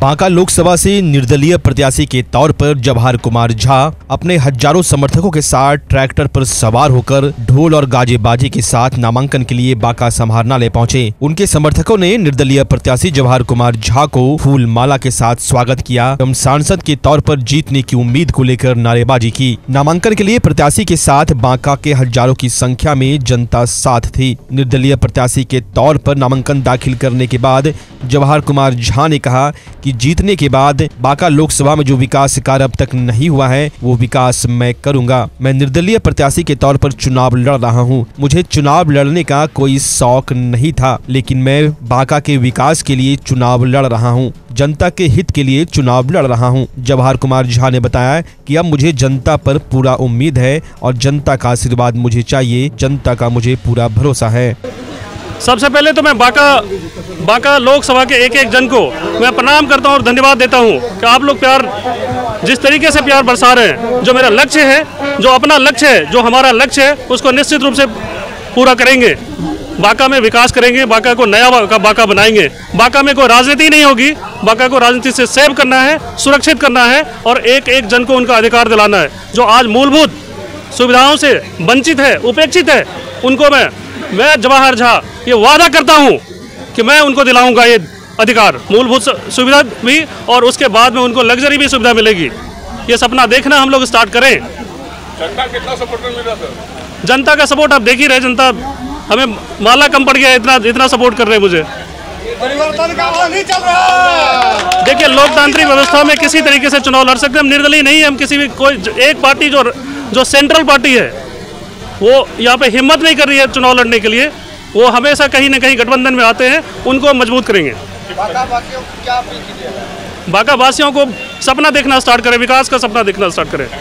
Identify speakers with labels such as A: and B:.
A: बांका लोकसभा से निर्दलीय प्रत्याशी के तौर पर जवाहर कुमार झा अपने हजारों समर्थकों के साथ ट्रैक्टर पर सवार होकर ढोल और गाजे बाजे के साथ नामांकन के लिए बांका समाहरणालय पहुंचे। उनके समर्थकों ने निर्दलीय प्रत्याशी जवाहर कुमार झा को फूल माला के साथ स्वागत किया एवं सांसद के तौर पर जीतने की उम्मीद को लेकर नारेबाजी की। नामांकन के लिए प्रत्याशी के साथ बांका के हजारों की संख्या में जनता साथ थी। निर्दलीय प्रत्याशी के तौर पर नामांकन दाखिल करने के बाद जवाहर कुमार झा ने कहा कि जीतने के बाद बांका लोकसभा में जो विकास कार्य अब तक नहीं हुआ है वो विकास मैं करूंगा। मैं निर्दलीय प्रत्याशी के तौर पर चुनाव लड़ रहा हूं। मुझे चुनाव लड़ने का कोई शौक नहीं था, लेकिन मैं बांका के विकास के लिए चुनाव लड़ रहा हूं, जनता के हित के लिए चुनाव लड़ रहा हूं। जवाहर कुमार झा ने बताया कि अब मुझे जनता पर पूरा उम्मीद है और जनता का आशीर्वाद मुझे चाहिए, जनता का मुझे पूरा भरोसा है।
B: सबसे पहले तो मैं बांका लोकसभा के एक एक जन को मैं प्रणाम करता हूं और धन्यवाद देता हूं कि आप लोग जिस तरीके से प्यार बरसा रहे हैं। जो मेरा लक्ष्य है, जो अपना लक्ष्य है, जो हमारा लक्ष्य है, उसको निश्चित रूप से पूरा करेंगे। बांका में विकास करेंगे, बांका को नया बांका बनाएंगे। बांका में कोई राजनीति नहीं होगी। बांका को राजनीति से सेव करना है, सुरक्षित करना है और एक एक जन को उनका अधिकार दिलाना है। जो आज मूलभूत सुविधाओं से वंचित है, उपेक्षित है, उनको मैं जवाहर झा ये वादा करता हूं कि मैं उनको दिलाऊंगा ये अधिकार, मूलभूत सुविधा भी, और उसके बाद में उनको लग्जरी भी सुविधा मिलेगी। ये सपना देखना हम लोग स्टार्ट करें।
C: जनता कितना सपोर्ट मिल रहा सर?
B: जनता का सपोर्ट आप देख ही रहे। जनता हमें माला कम पड़ गया, इतना सपोर्ट कर रहे हैं मुझे।
C: परिवर्तन का आवाज नहीं चल रहा।
B: देखिए, लोकतांत्रिक व्यवस्था में किसी तरीके से चुनाव लड़ सकते हैं। हम निर्दलीय नहीं है। हम किसी भी कोई एक पार्टी जो सेंट्रल पार्टी है वो यहाँ पे हिम्मत नहीं कर रही है चुनाव लड़ने के लिए। वो हमेशा कहीं ना कहीं गठबंधन में आते हैं, उनको मजबूत करेंगे।
C: बांका वासियों को क्या अपील कीजिएगा?
B: बांका वासियों को सपना देखना स्टार्ट करें, विकास का सपना देखना स्टार्ट करें।